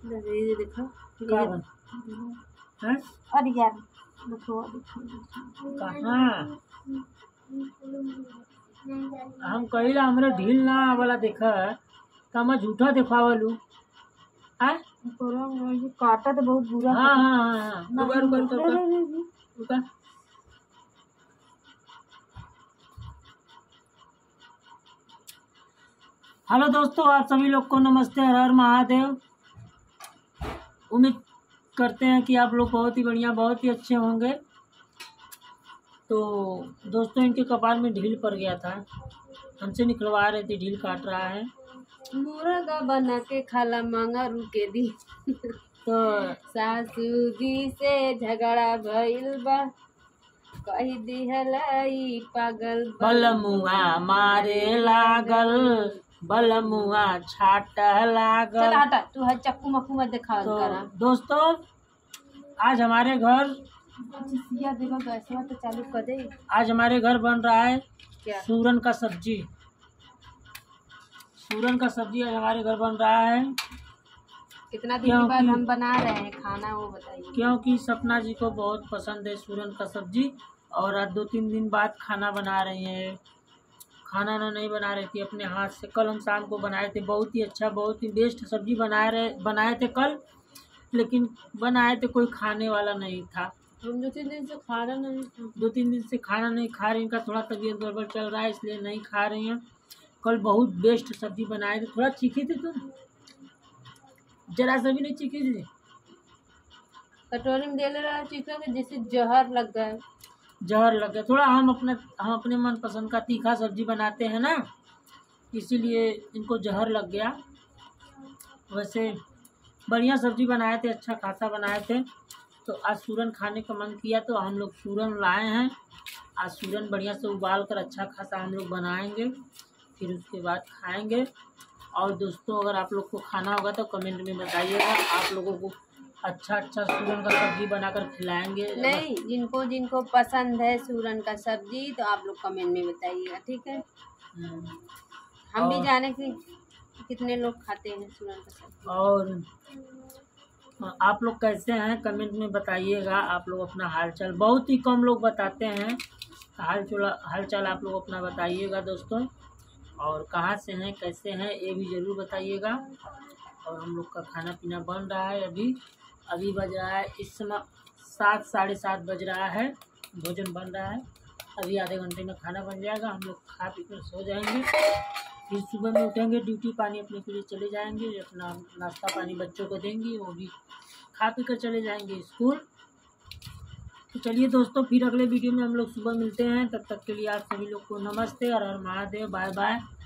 ये देखो का बन हैं? और यार देखो कहाँ हम कहिला हमरा ढील ना वाला देखा तम झूठा दिखावलू हैं? ये काटा तो बहुत बुरा हाँ हाँ हाँ हाँ रुका रुका रुका रुका रुका। हेलो दोस्तों, आप सभी लोग को नमस्ते, हर हर महादेव। उम्मीद करते हैं कि आप लोग बहुत ही बढ़िया, बहुत ही अच्छे होंगे। तो दोस्तों, इनके कपार में ढील पड़ गया था, हमसे निकलवा रहे थे, ढील काट रहा है। मुर्गा बना के खाला मांगा रुके दी तो सासू जी से झगड़ा भइल बा, कही दिहलाई पागल बलमुआ मारे लागल, बलमुआ छाट लागल। चल हटा, तू है चक्कू मक्कू मत दिखा तो करा। दोस्तों, आज हमारे घर देखो गैसवा तो चालू कर दे। आज हमारे घर बन रहा है क्या? सूरन का सब्जी। सूरन का सब्जी आज हमारे घर बन रहा है। कितना दिन के बाद हम बना रहे हैं खाना, वो बताइए। क्योंकि सपना जी को बहुत पसंद है सूरन का सब्जी, और आज 2-3 दिन बाद खाना बना रही हैं। खाना ना नहीं बना रही थी अपने हाथ से, कल हम शाम को बनाए थे। बहुत ही अच्छा, बहुत ही बेस्ट सब्जी बनाए थे कल, लेकिन बनाए थे कोई खाने वाला नहीं था। हम 2-3 दिन से खाना नहीं 2-3 दिन से खाना नहीं खा रही, इनका थोड़ा तबीयत गड़बड़ चल रहा है, इसलिए नहीं खा रही हैं। कल बहुत बेस्ट सब्जी बनाए थे। थोड़ा चीखी थी तुम, जरा सा भी नहीं चीखी थी। कटोरी में दे ले रहा चिकन के जैसे जहर लग गए। जहर लग गया थोड़ा। हम अपने मन पसंद का तीखा सब्जी बनाते हैं ना, इसीलिए इनको जहर लग गया। वैसे बढ़िया सब्जी बनाए थे, अच्छा खासा बनाए थे। तो आज सूरन खाने का मन किया तो हम लोग सूरन लाए हैं। आज सूरन बढ़िया से उबाल कर अच्छा खासा हम लोग बनाएंगे, फिर उसके बाद खाएंगे। और दोस्तों, अगर आप लोग को खाना होगा तो कमेंट में बताइएगा, आप लोगों को अच्छा सूरन का सब्जी बनाकर खिलाएंगे। नहीं, जिनको जिनको पसंद है सूरन का सब्जी तो आप लोग कमेंट में बताइएगा, ठीक है। हम भी जाने कि कितने लोग खाते हैं सूरन का सब्जी। और आप लोग कैसे हैं कमेंट में बताइएगा। आप लोग अपना हालचाल, बहुत ही कम लोग बताते हैं हालचाल, आप लोग अपना बताइएगा दोस्तों। और कहाँ से हैं, कैसे हैं, ये भी ज़रूर बताइएगा। और हम लोग का खाना पीना बन रहा है। अभी बज रहा है इस समय 7, 7:30 बज रहा है। भोजन बन रहा है, अभी आधे घंटे में खाना बन जाएगा। हम लोग खा पी कर सो जाएंगे, फिर सुबह में उठेंगे, ड्यूटी पानी अपने के लिए चले जाएंगे। अपना नाश्ता पानी बच्चों को देंगे, वो भी खा पी कर चले जाएंगे स्कूल। तो चलिए दोस्तों, फिर अगले वीडियो में हम लोग सुबह मिलते हैं। तब तक के लिए आप सभी लोग को नमस्ते और हर महादेव, बाय बाय।